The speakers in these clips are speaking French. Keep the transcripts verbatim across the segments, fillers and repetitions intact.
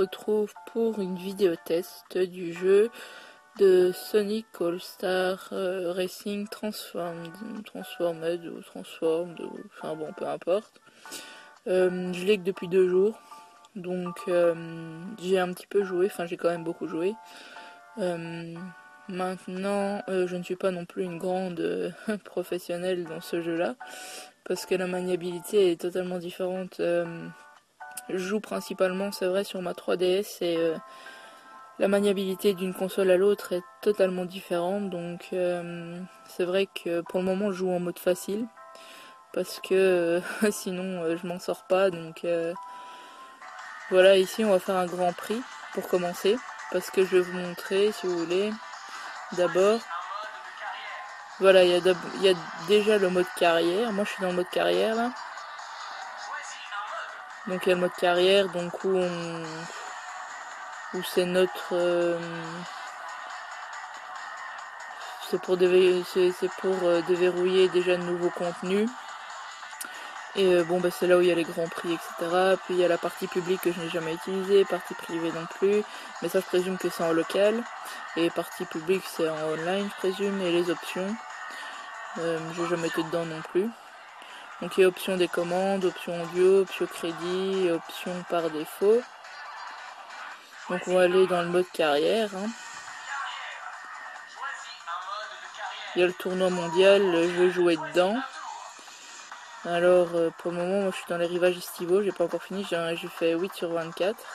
retrouve pour une vidéo test du jeu de Sonic All-Star euh, Racing Transformed, Transformed ou Transformed, ou, enfin bon, peu importe. Euh, je l'ai que depuis deux jours, donc euh, j'ai un petit peu joué, enfin j'ai quand même beaucoup joué. Euh, maintenant, euh, je ne suis pas non plus une grande euh, professionnelle dans ce jeu-là, parce que la maniabilité est totalement différente. Euh, je joue principalement, c'est vrai, sur ma trois D S et euh, la maniabilité d'une console à l'autre est totalement différente, donc euh, c'est vrai que pour le moment je joue en mode facile, parce que euh, sinon euh, je m'en sors pas, donc euh, voilà, ici on va faire un grand prix pour commencer, parce que je vais vous montrer, si vous voulez, d'abord, voilà, il y, y a déjà le mode carrière, moi je suis dans le mode carrière là, donc il y a le mode carrière, donc où on... où c'est notre... Euh, c'est pour, c'est pour euh, déverrouiller déjà de nouveaux contenus. Et euh, bon, bah, c'est là où il y a les grands prix, et cetera. Puis il y a la partie publique que je n'ai jamais utilisée, partie privée non plus. Mais ça, je présume que c'est en local. Et partie publique, c'est en online, je présume. Et les options, euh, j'ai jamais été dedans non plus. Donc il y a option des commandes, option audio, option crédit, option par défaut. Donc on va aller dans le mode carrière. Hein. Il y a le tournoi mondial, je vais jouer dedans. Alors euh, pour le moment, moi, je suis dans les rivages estivaux, j'ai pas encore fini, j'ai fait huit sur vingt-quatre.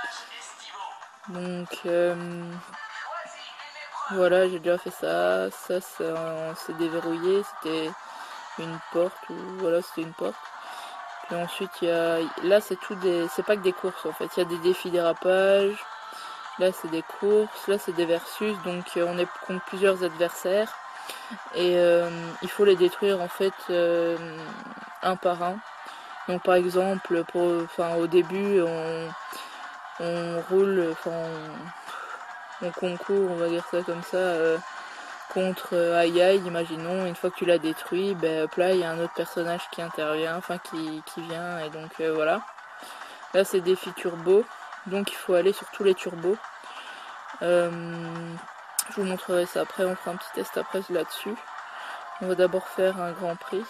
Donc euh, voilà, j'ai déjà fait ça, ça c'est déverrouillé, c'était une porte, ou voilà, c'était une porte. Puis ensuite il y a, là c'est tout des, c'est pas que des courses en fait, il y a des défis dérapage, là c'est des courses, là c'est des versus, donc euh, on est contre plusieurs adversaires. Et euh, il faut les détruire en fait euh, un par un. Donc par exemple, pour, enfin, au début on, on roule, enfin on, on concourt, on va dire ça comme ça, euh, contre euh, Aïe Aïe, imaginons. Une fois que tu l'as détruit, ben, hop là il y a un autre personnage qui intervient, enfin qui, qui vient, et donc euh, voilà. Là c'est défi turbo, donc il faut aller sur tous les turbos. Euh, je vous montrerai ça après, on fera un petit test après là-dessus. On va d'abord faire un grand prix.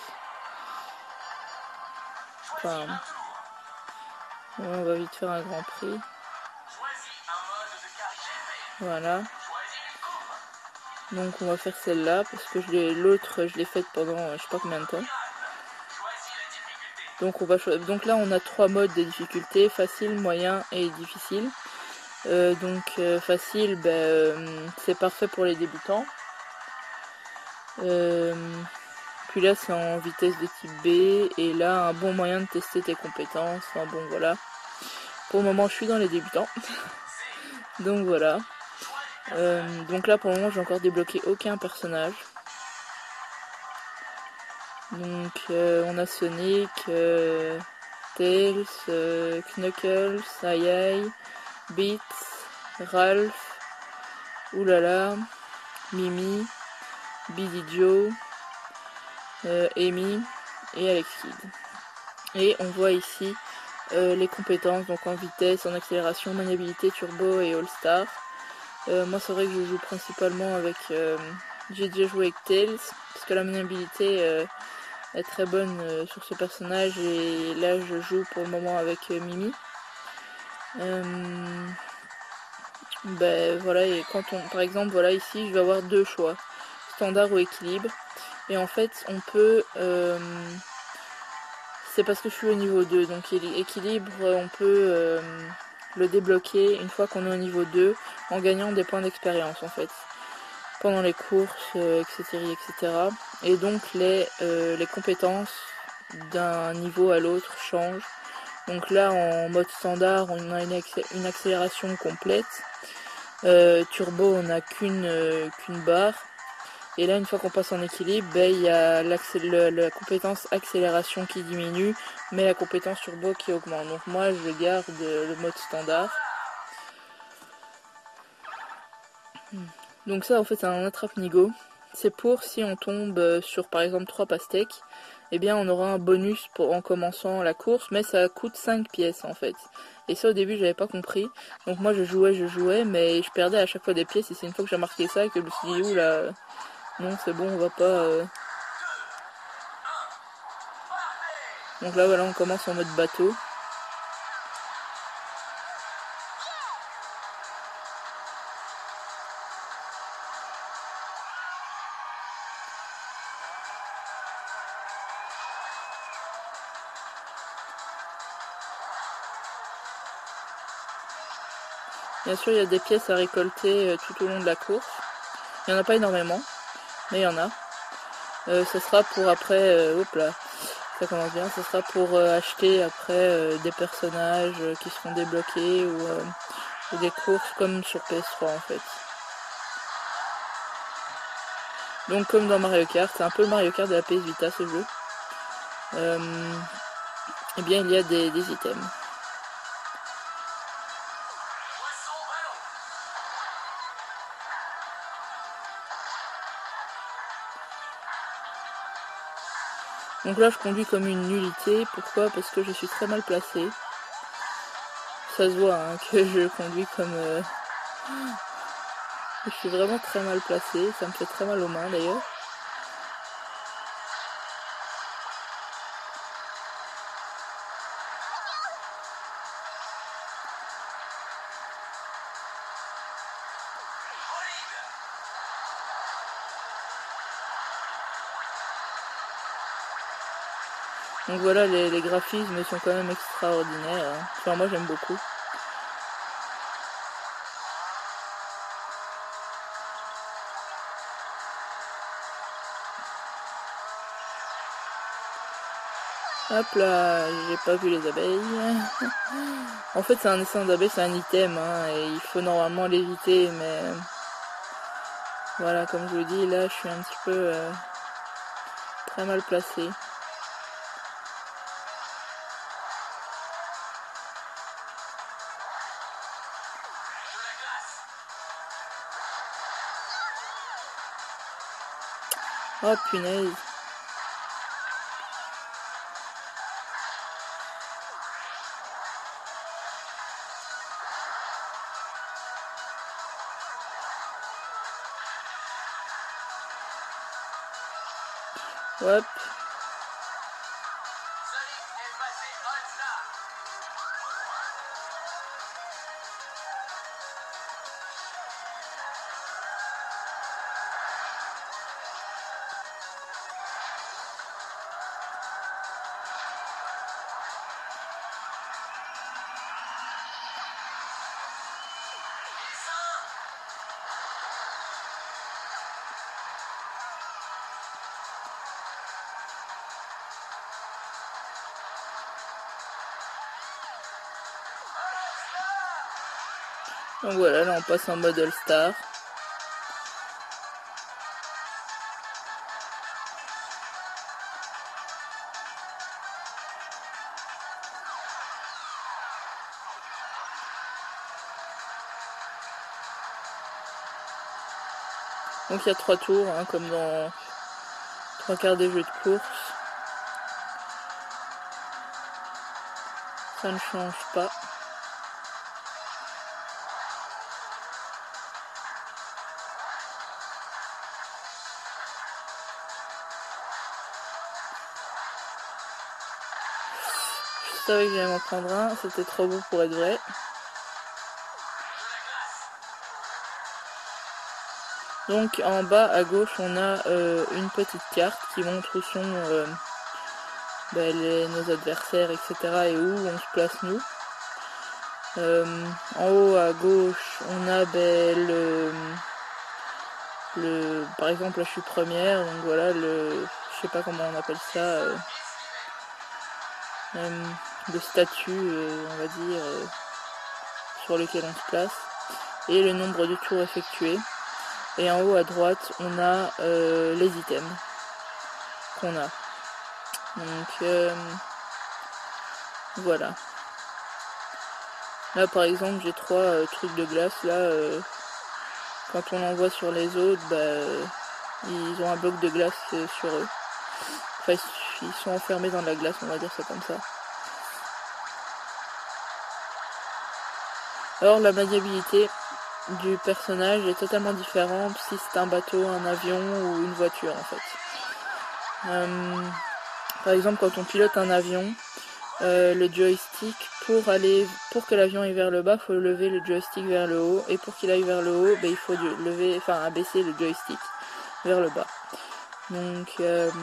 Enfin, on va vite faire un grand prix. Voilà. Donc on va faire celle-là parce que l'autre je l'ai faite pendant je sais pas combien de temps. Donc on va donc là on a trois modes de difficulté, facile, moyen et difficile. Euh, donc euh, facile, ben, euh, c'est parfait pour les débutants. Euh, puis là c'est en vitesse de type B et là un bon moyen de tester tes compétences. Enfin bon voilà. Pour le moment je suis dans les débutants. Donc voilà. Euh, donc là pour le moment j'ai encore débloqué aucun personnage. Donc euh, on a Sonic, euh, Tails, euh, Knuckles, Aïe Aïe, Beats, Ralph, Oulala, Mimi, Billy Joe, euh, Amy et Alex Kidd. Et on voit ici euh, les compétences, donc en vitesse, en accélération, maniabilité, turbo et all-star. Euh, moi c'est vrai que je joue principalement avec... Euh, j'ai déjà joué avec Tails, parce que la maniabilité euh, est très bonne euh, sur ce personnage, et là je joue pour le moment avec euh, Mimi. Euh, ben voilà, et quand on, par exemple, voilà ici je vais avoir deux choix, standard ou équilibre. Et en fait on peut... Euh, c'est parce que je suis au niveau deux, donc équilibre on peut euh, le débloquer une fois qu'on est au niveau deux en gagnant des points d'expérience en fait pendant les courses, euh, et cetera, et cetera. Et donc les, euh, les compétences d'un niveau à l'autre changent. Donc là en mode standard on a une, accé une accélération complète, euh, turbo on n'a qu'une euh, qu'une barre. Et là, une fois qu'on passe en équilibre, ben, il y a le, la compétence accélération qui diminue, mais la compétence turbo qui augmente. Donc moi, je garde le mode standard. Donc ça, en fait, c'est un attrape-nigo. C'est pour si on tombe sur, par exemple, trois pastèques. eh bien on aura un bonus pour, en commençant la course, mais ça coûte cinq pièces en fait. Et ça au début j'avais pas compris, donc moi je jouais, je jouais, mais je perdais à chaque fois des pièces, et c'est une fois que j'ai remarqué ça que je me suis dit, oula, non c'est bon, on va pas... Euh... Donc là voilà, on commence en mode bateau. Bien sûr, il y a des pièces à récolter tout au long de la course. Il n'y en a pas énormément, mais il y en a. Euh, ce sera pour après... Euh, hop là, ça commence bien. Ce sera pour euh, acheter après euh, des personnages euh, qui seront débloqués ou, euh, ou des courses comme sur P S trois en fait. Donc comme dans Mario Kart, c'est un peu le Mario Kart de la P S Vita ce jeu. Euh, eh bien il y a des, des items. Donc là je conduis comme une nullité. Pourquoi? Parce que je suis très mal placée. Ça se voit hein, que je conduis comme... Euh... Je suis vraiment très mal placée. Ça me fait très mal aux mains d'ailleurs. Donc voilà, les, les graphismes sont quand même extraordinaires. Hein. Enfin moi j'aime beaucoup. Hop là, j'ai pas vu les abeilles. En fait c'est un essaim d'abeilles, c'est un item hein, et il faut normalement l'éviter, mais voilà, comme je vous dis, là je suis un petit peu euh, très mal placée. Oh punaise. Hop. Donc voilà, là on passe en mode All-Star. Donc il y a trois tours, hein, comme dans trois quarts des jeux de course. Ça ne change pas. Je savais que j'allais m'en prendre un, c'était trop beau pour être vrai. Donc en bas à gauche on a euh, une petite carte qui montre où sont euh, ben, les, nos adversaires, et cetera et où on se place nous. Euh, en haut à gauche on a ben, le, le... Par exemple là je suis première, donc voilà le... Je sais pas comment on appelle ça. Euh, euh, le statut euh, on va dire euh, sur lequel on se place. Et le nombre de tours effectués. Et en haut à droite, on a euh, les items qu'on a. Donc euh, voilà. Là par exemple, j'ai trois euh, trucs de glace. Là, euh, quand on l'envoie sur les autres, bah, ils ont un bloc de glace euh, sur eux. Enfin, ils sont enfermés dans la glace, on va dire ça comme ça. Alors la maniabilité du personnage est totalement différente si c'est un bateau, un avion ou une voiture en fait. Euh, par exemple, quand on pilote un avion, euh, le joystick, pour aller, pour que l'avion aille vers le bas, il faut lever le joystick vers le haut, et pour qu'il aille vers le haut, ben, il faut lever, enfin abaisser le joystick vers le bas. Donc euh,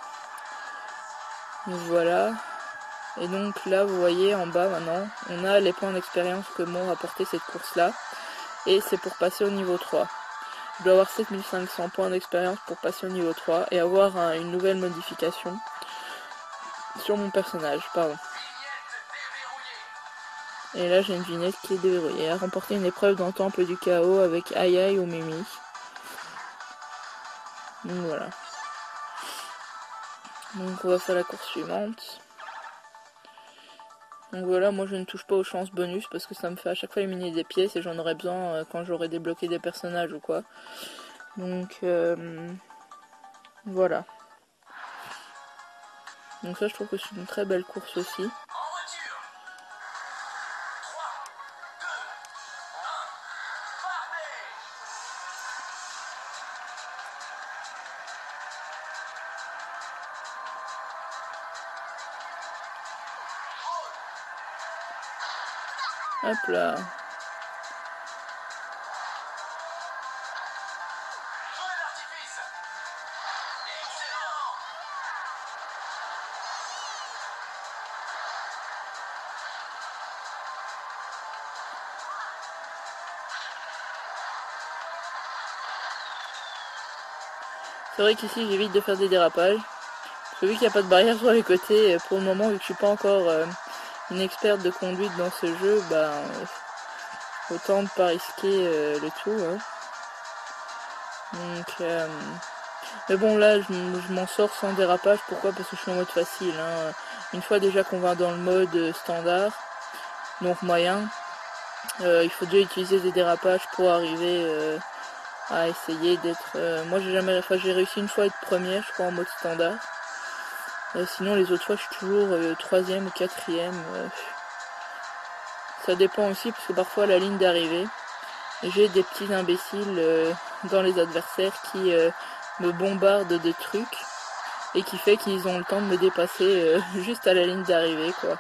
voilà. Et donc là, vous voyez en bas maintenant, on a les points d'expérience que m'ont rapporté cette course-là. Et c'est pour passer au niveau trois. Je dois avoir sept mille cinq cents points d'expérience pour passer au niveau trois et avoir un, une nouvelle modification sur mon personnage. Pardon. Et là, j'ai une vignette qui est déverrouillée. À remporter une épreuve dans le temple du chaos avec Ai Ai ou Mimi. Donc voilà. Donc on va faire la course suivante. Donc voilà, moi je ne touche pas aux chances bonus parce que ça me fait à chaque fois éliminer des pièces et j'en aurai besoin euh, quand j'aurai débloqué des personnages ou quoi. Donc euh, voilà. Donc ça je trouve que c'est une très belle course aussi. Hop là. C'est vrai qu'ici j'évite de faire des dérapages. Parce que vu qu'il n'y a pas de barrière sur les côtés, pour le moment, vu que je suis pas encore euh, une experte de conduite dans ce jeu, bah euh, autant ne pas risquer euh, le tout. Hein. Donc, euh, mais bon là, je, je m'en sors sans dérapage. Pourquoi? Parce que je suis en mode facile. Hein. Une fois déjà qu'on va dans le mode standard, donc moyen, euh, il faut déjà utiliser des dérapages pour arriver euh, à essayer d'être... Euh, moi j'ai jamais... Enfin, j'ai réussi une fois à être première, je crois, en mode standard. Euh, sinon les autres fois je suis toujours euh, troisième ou quatrième. Euh, ça dépend aussi parce que parfois à la ligne d'arrivée, j'ai des petits imbéciles euh, dans les adversaires qui euh, me bombardent de trucs et qui fait qu'ils ont le temps de me dépasser euh, juste à la ligne d'arrivée quoi.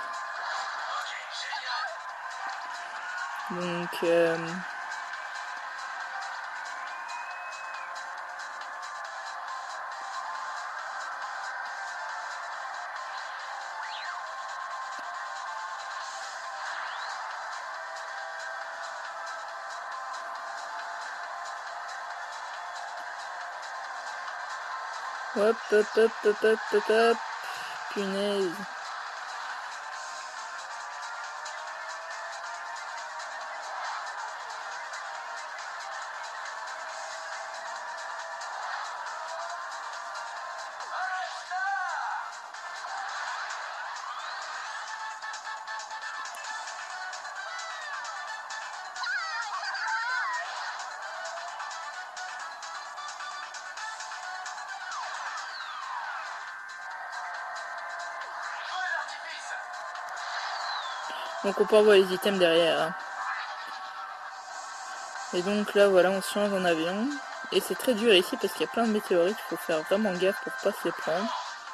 Donc euh, hop hop hop hop hop hop hop. Punaise. Donc on peut avoir les items derrière. Hein. Et donc là voilà, on se change en avion. Et c'est très dur ici parce qu'il y a plein de météorites, il faut faire vraiment gaffe pour pas se les prendre.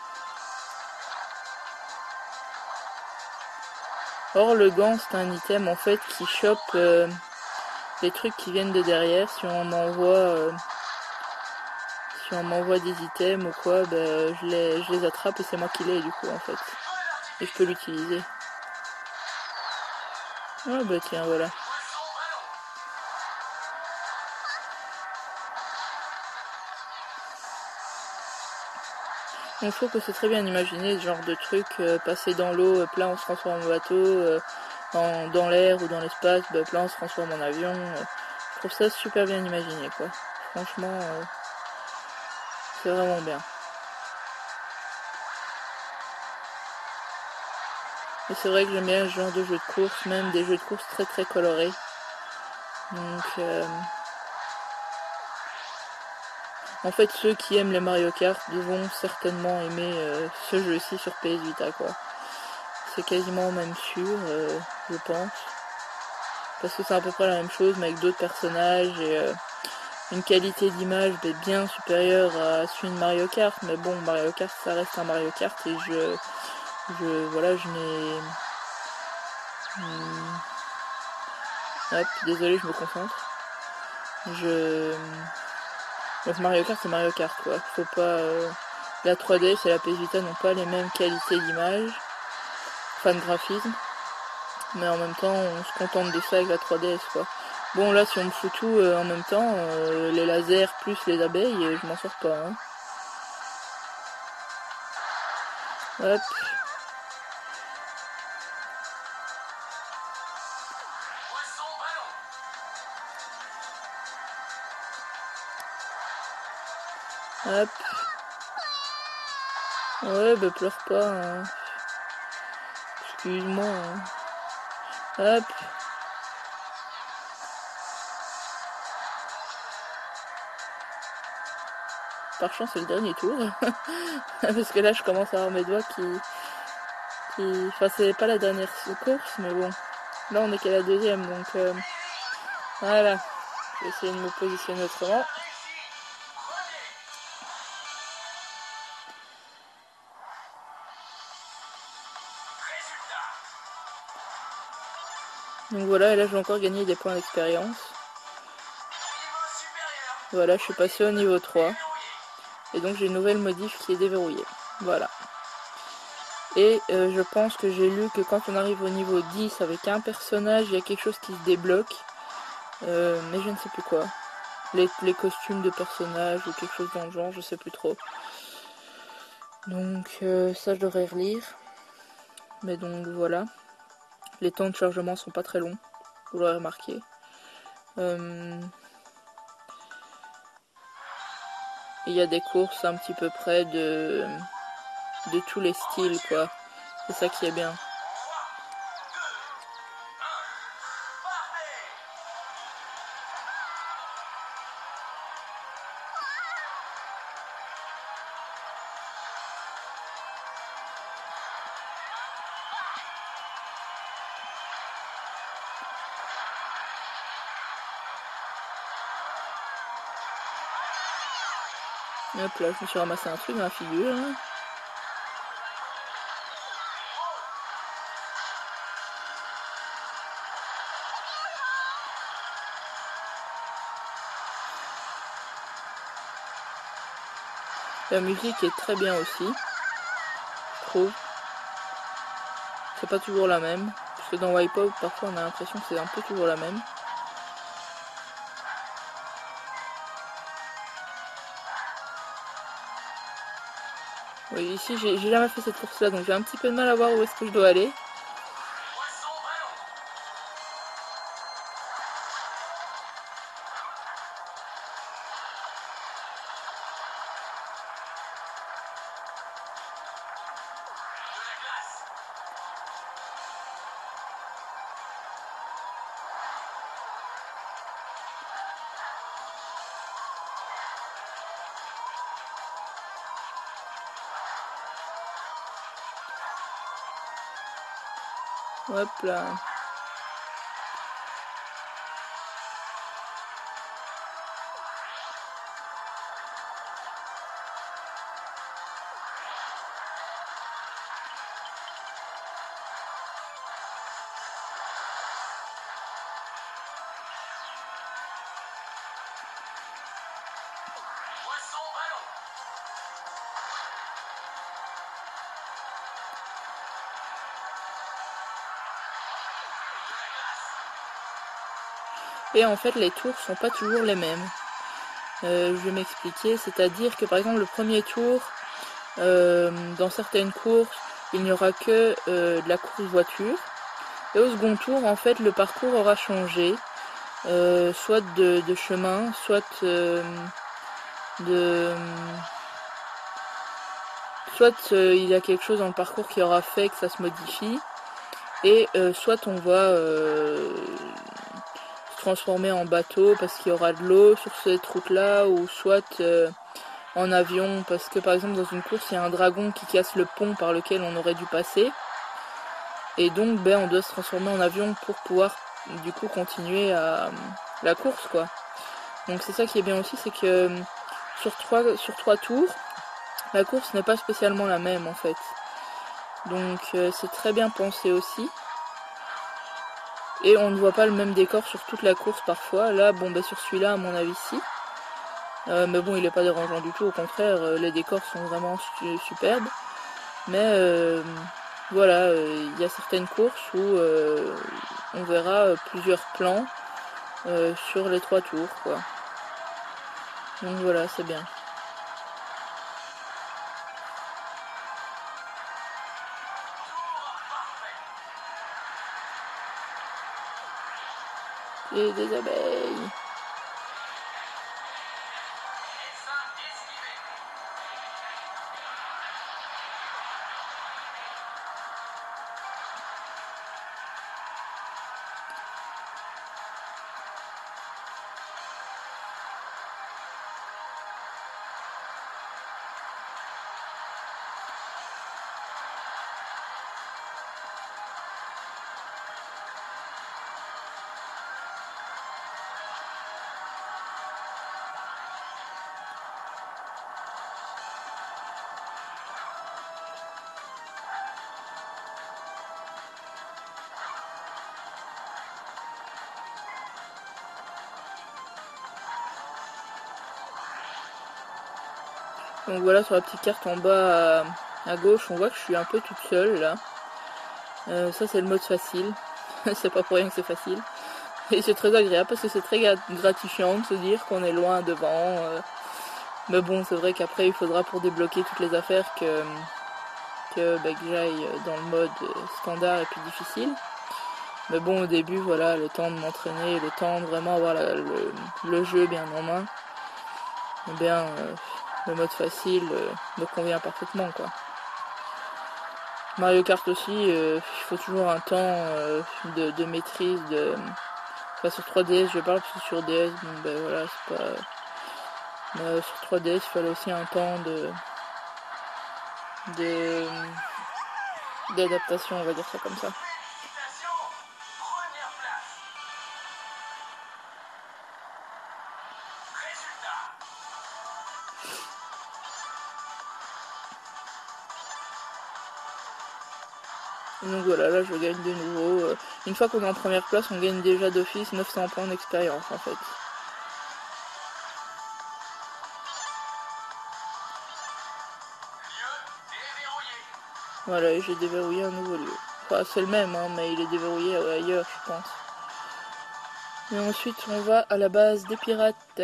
Or le gant c'est un item en fait qui chope euh, les trucs qui viennent de derrière. Si on m'envoie euh, si on m'envoie des items ou quoi, ben, je, les, je les attrape et c'est moi qui l'ai du coup en fait. Et je peux l'utiliser. Ah bah tiens voilà. Donc je trouve que c'est très bien imaginé ce genre de truc, euh, passer dans l'eau, euh, là on se transforme en bateau, euh, en, dans l'air ou dans l'espace, bah, là on se transforme en avion. Euh, je trouve ça super bien imaginé quoi. Franchement, euh, c'est vraiment bien. Et c'est vrai que j'aime bien ce genre de jeux de course, même des jeux de course très très colorés. Donc, euh... En fait, ceux qui aiment les Mario Kart vont certainement aimer euh, ce jeu-ci sur P S Vita, quoi. C'est quasiment même sûr, euh, je pense. Parce que c'est à peu près la même chose, mais avec d'autres personnages et euh, une qualité d'image bien supérieure à celui de Mario Kart. Mais bon, Mario Kart, ça reste un Mario Kart et je... je voilà, je n'ai... Hmm. Hop, désolé, je me concentre. Je... Donc Mario Kart, c'est Mario Kart, quoi. Faut pas... Euh... La trois D S et la P S Vita n'ont pas les mêmes qualités d'image, enfin de graphisme. Mais en même temps, on se contente de ça avec la trois D S, quoi. Bon, là, si on me fout tout euh, en même temps, euh, les lasers plus les abeilles, euh, je m'en sors pas, hein. Hop. Hop. Ouais, bah pleure pas, hein. Excuse-moi, hein. Hop. Par chance, c'est le dernier tour. Parce que là, je commence à avoir mes doigts qui... qui... Enfin, c'est pas la dernière course, mais bon. Là, on est qu'à la deuxième, donc... Euh... Voilà. Je vais essayer de me positionner autrement. Donc voilà, et là, je vais encore gagner des points d'expérience. Voilà, je suis passé au niveau trois. Et donc, j'ai une nouvelle modif qui est déverrouillée. Voilà. Et euh, je pense que j'ai lu que quand on arrive au niveau dix avec un personnage, il y a quelque chose qui se débloque. Euh, mais je ne sais plus quoi. Les, les costumes de personnages ou quelque chose dans le genre, je sais plus trop. Donc euh, ça, je devrais relire. Mais donc voilà. Les temps de chargement sont pas très longs. Vous l'aurez remarqué. Euh... Il y a des courses un petit peu près de, de tous les styles, quoi. C'est ça qui est bien. Hop là, je me suis ramassé un truc dans la figure. Hein. La musique est très bien aussi, je trouve. C'est pas toujours la même. Parce que dans Wipeout, parfois on a l'impression que c'est un peu toujours la même. Oui, ici j'ai jamais fait cette course là, donc j'ai un petit peu de mal à voir où est-ce que je dois aller. Hop là. Et en fait, les tours sont pas toujours les mêmes. Euh, je vais m'expliquer, c'est-à-dire que par exemple le premier tour, euh, dans certaines courses, il n'y aura que euh, de la course voiture. Et au second tour, en fait, le parcours aura changé, euh, soit de, de chemin, soit euh, de... Soit euh, il y a quelque chose dans le parcours qui aura fait que ça se modifie, et euh, soit on va euh, se transformer en bateau parce qu'il y aura de l'eau sur cette route-là, ou soit... Euh, en avion, parce que par exemple dans une course, il y a un dragon qui casse le pont par lequel on aurait dû passer. Et donc ben, on doit se transformer en avion pour pouvoir du coup continuer à la course quoi. Donc c'est ça qui est bien aussi, c'est que sur trois, sur trois tours, la course n'est pas spécialement la même en fait. Donc euh, c'est très bien pensé aussi. Et on ne voit pas le même décor sur toute la course parfois. Là, bon ben sur celui-là à mon avis si. Euh, mais bon il n'est pas dérangeant du tout, au contraire, euh, les décors sont vraiment su superbes. Mais euh, voilà, il euh, y a certaines courses où euh, on verra plusieurs plans euh, sur les trois tours quoi. Donc voilà, c'est bien. Et des abeilles. Donc voilà, sur la petite carte en bas à, à gauche, on voit que je suis un peu toute seule là. Euh, ça c'est le mode facile, c'est pas pour rien que c'est facile. Et c'est très agréable parce que c'est très gratifiant de se dire qu'on est loin devant. Euh. Mais bon, c'est vrai qu'après il faudra pour débloquer toutes les affaires que, que, bah, que j'aille dans le mode standard et puis difficile. Mais bon, au début, voilà, le temps de m'entraîner, le temps de vraiment avoir la, le, le jeu bien en main, eh bien, euh, le mode facile euh, me convient parfaitement, quoi. Mario Kart aussi, euh, il faut toujours un temps euh, de, de maîtrise, de... Enfin, sur trois D S, je parle, parce que sur D S, bon, ben voilà, c'est pas... Mais sur trois D S, il fallait aussi un temps de... de... d'adaptation, on va dire ça comme ça. Donc voilà, là je gagne de nouveau. Une fois qu'on est en première place, on gagne déjà d'office neuf cents points d'expérience en fait. Voilà, j'ai déverrouillé un nouveau lieu. Enfin, c'est le même, hein, mais il est déverrouillé ailleurs, je pense. Et ensuite, on va à la base des pirates.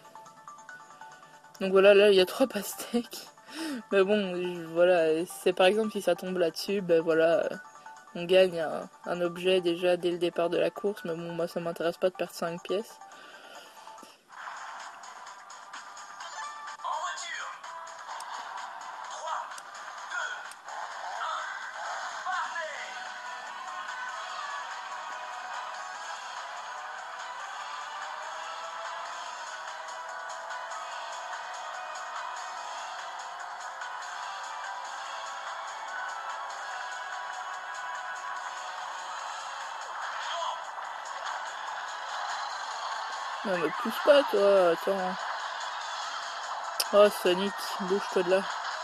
Donc voilà, là il y a trois pastèques. Mais bon, voilà, c'est par exemple si ça tombe là-dessus, ben voilà, on gagne un, un objet déjà dès le départ de la course. Mais bon, moi ça m'intéresse pas de perdre cinq pièces. Non mais pousse pas toi, attends. Oh Sonic, bouge-toi de là.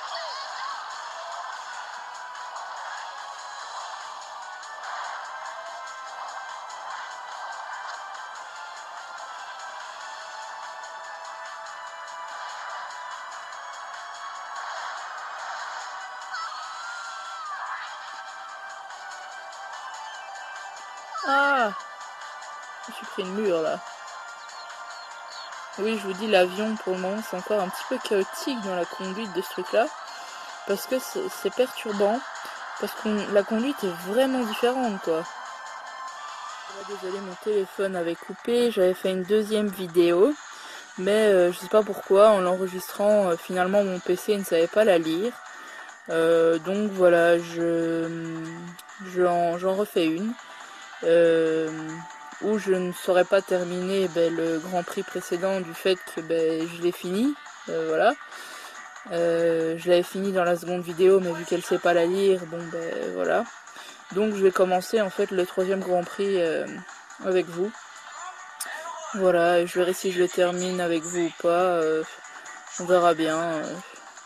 Ah, je me suis pris une mur là. Oui, je vous dis, l'avion pour le moment c'est encore un petit peu chaotique dans la conduite de ce truc là. Parce que c'est perturbant. Parce que la conduite est vraiment différente quoi. Désolé, mon téléphone avait coupé. J'avais fait une deuxième vidéo. Mais euh, je sais pas pourquoi, en l'enregistrant, euh, finalement mon P C ne savait pas la lire. Euh, donc voilà, je j'en refais une. Euh, où je ne saurais pas terminer ben, le Grand Prix précédent du fait que ben, je l'ai fini. Euh, voilà. Euh, je l'avais fini dans la seconde vidéo, mais vu qu'elle sait pas la lire, bon ben voilà. Donc je vais commencer en fait le troisième Grand Prix euh, avec vous. Voilà, et je verrai si je le termine avec vous ou pas. Euh, on verra bien. Euh.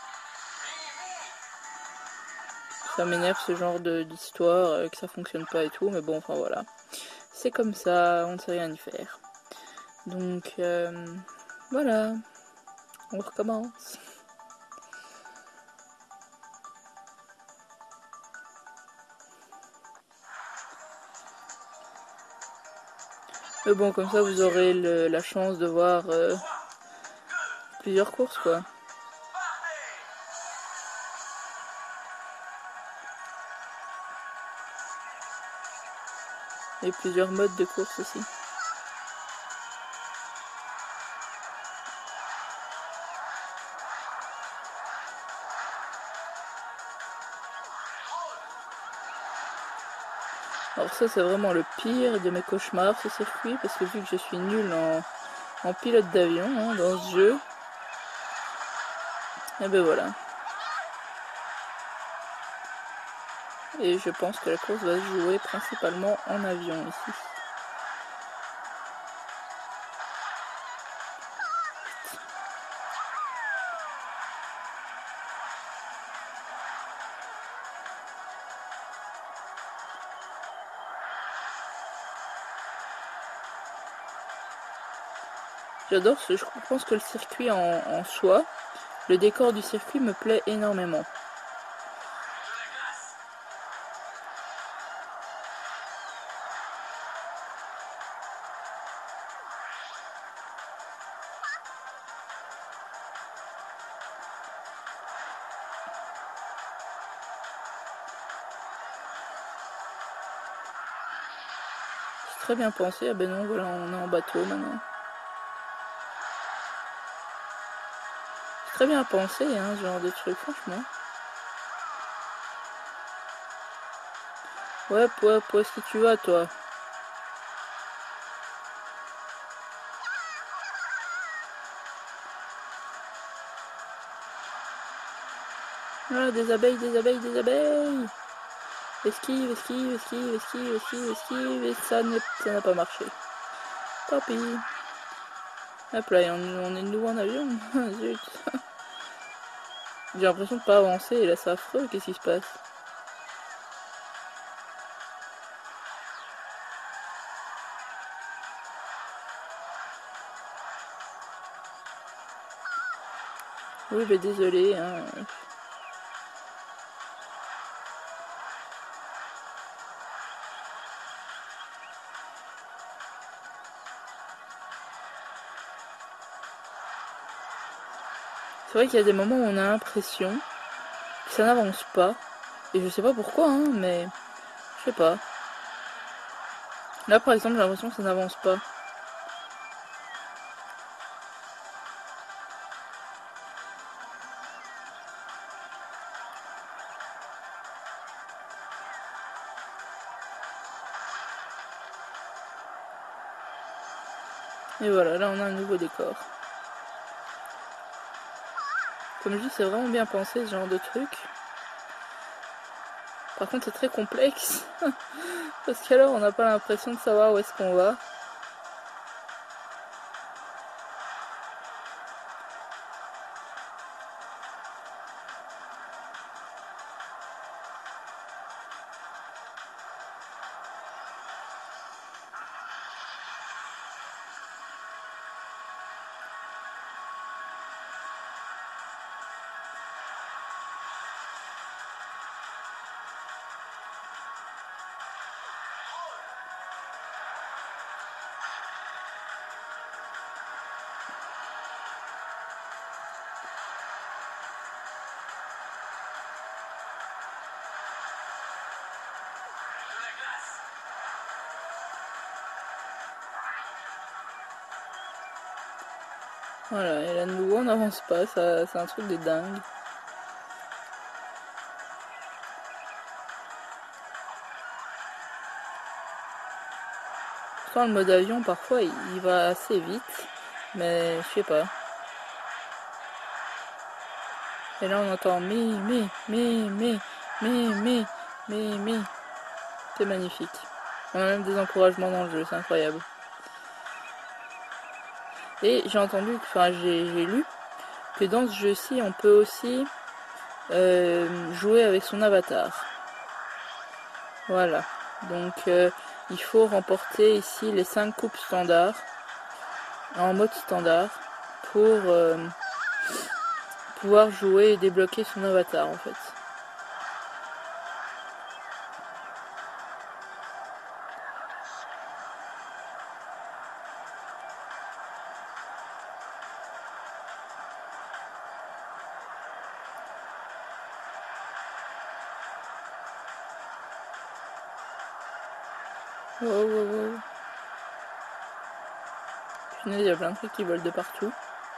Ça m'énerve ce genre d'histoire, euh, que ça fonctionne pas et tout, mais bon, enfin voilà. C'est comme ça, on ne sait rien y faire. Donc euh, voilà, on recommence. Mais bon, comme ça vous aurez le, la chance de voir euh, plusieurs courses quoi. Et plusieurs modes de course aussi. Alors ça c'est vraiment le pire de mes cauchemars ce circuit, parce que vu que je suis nulle en, en pilote d'avion hein, dans ce jeu, et ben voilà. Et je pense que la course va se jouer principalement en avion ici. J'adore ce, je pense que le circuit en, en soi, le décor du circuit me plaît énormément. C'est très bien pensé. Ah ben non, voilà, on est en bateau maintenant. C'est très bien pensé, hein, ce genre de truc, franchement. Ouais, ouais, où est-ce que tu vas, toi? Ah, des abeilles, des abeilles, des abeilles! Esquive, esquive, esquive, esquive, esquive, esquive, et ça n'a pas marché. Tant pis. Hop là, on, on est de nouveau en avion. Zut. J'ai l'impression de pas avancer, et là c'est affreux, qu'est-ce qui se passe? Oui, bah désolé, hein. C'est vrai qu'il y a des moments où on a l'impression que ça n'avance pas. Et je sais pas pourquoi, hein, mais je sais pas. Là par exemple, j'ai l'impression que ça n'avance pas. Et voilà, là on a un nouveau décor. Comme je dis, c'est vraiment bien pensé ce genre de truc. Par contre, c'est très complexe. Parce qu'alors, on n'a pas l'impression de savoir où est-ce qu'on va. Voilà, et là de nouveau on n'avance pas, ça, c'est un truc de dingue. Pourtant le mode avion parfois il, il va assez vite, mais je sais pas. Et là on entend mais, mais, mais, mais, mais, mais, mais, mais. C'est magnifique. On a même des encouragements dans le jeu, c'est incroyable. Et j'ai entendu, enfin j'ai lu que dans ce jeu-ci on peut aussi euh, jouer avec son avatar. Voilà. Donc euh, il faut remporter ici les cinq coupes standards en mode standard pour euh, pouvoir jouer et débloquer son avatar en fait. Wow, wow, wow. Punaise, il y a plein de trucs qui volent de partout.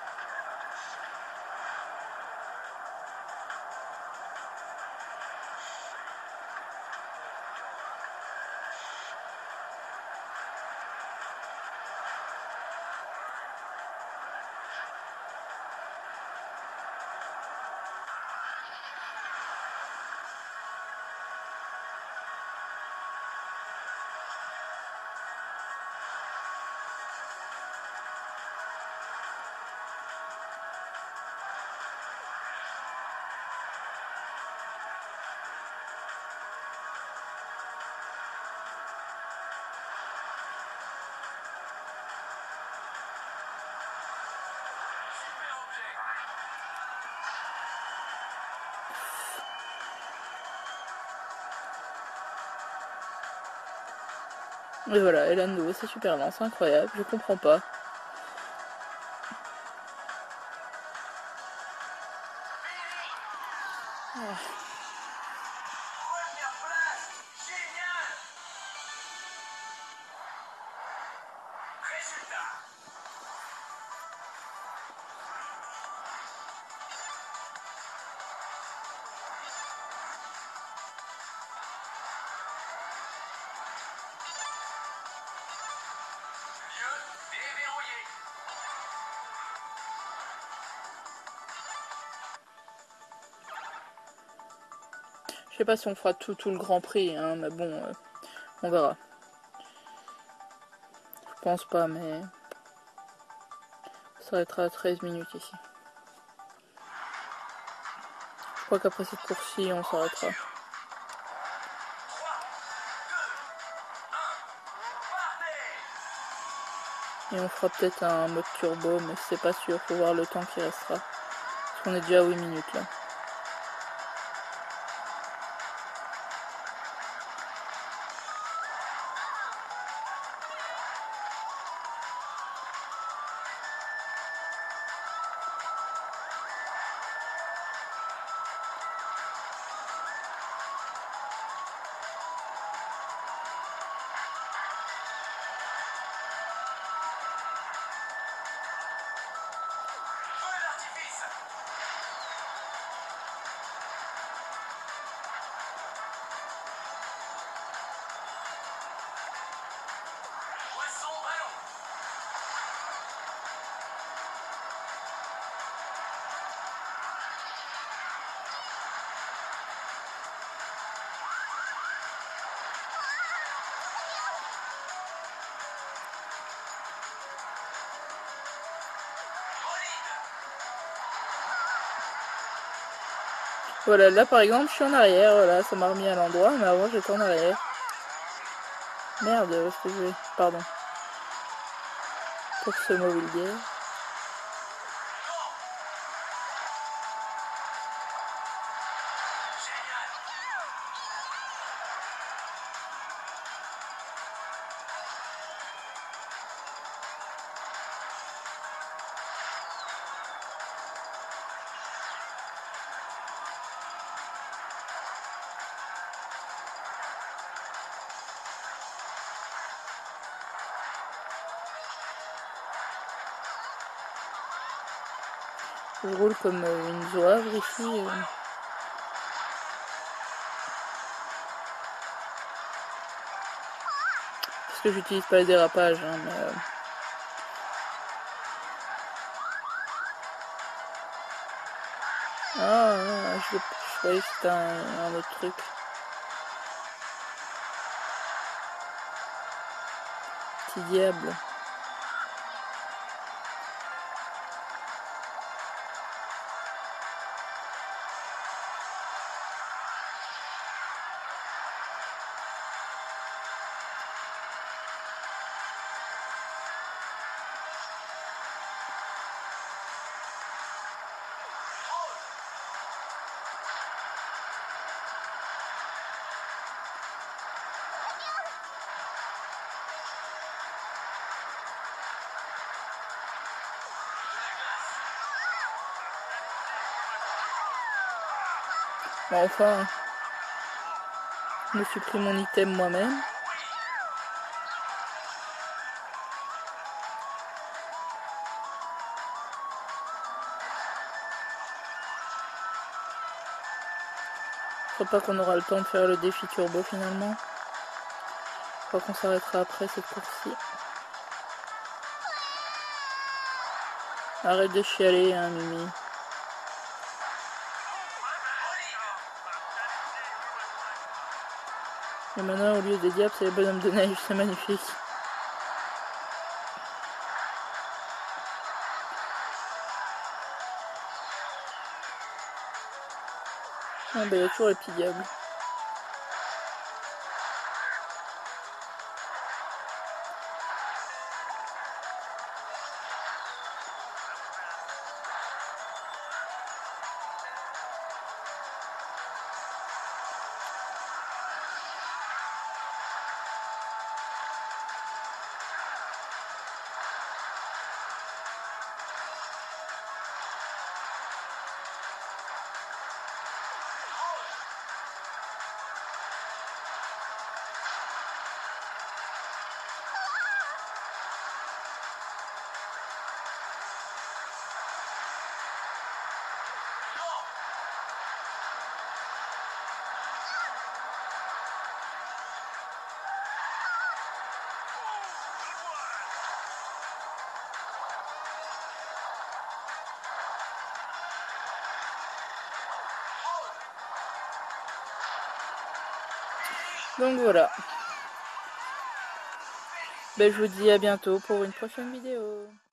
Et voilà, et là de nouveau c'est super lent, c'est incroyable, je comprends pas. Ah. Je sais pas si on fera tout, tout le Grand Prix, hein, mais bon, euh, on verra. Je pense pas, mais ça s'arrêtera à treize minutes ici. Je crois qu'après cette course-ci, on s'arrêtera. Et on fera peut-être un mode turbo, mais c'est pas sûr, faut voir le temps qui restera. Parce qu'on est déjà à huit minutes là. Voilà, là par exemple, je suis en arrière, voilà, ça m'a remis à l'endroit, mais avant j'étais en arrière. Merde, où est-ce que je vais? Pardon. Pour ce mobilier. Je roule comme une zouave ici. Euh. Parce que j'utilise pas le dérapage, hein, mais... Euh... Ah, ah, je, je croyais que c'était un, un autre truc. Petit diable. Bon, enfin, je me suis pris mon item moi-même. Je crois pas qu'on aura le temps de faire le défi turbo finalement. Je crois qu'on s'arrêtera après cette course-ci. Arrête de chialer, hein, Mimi. Et maintenant, au lieu des diables, c'est les bonhommes de neige, c'est magnifique. Ah bah, il y a toujours les petits diables. Donc voilà. Ben, je vous dis à bientôt pour une prochaine vidéo.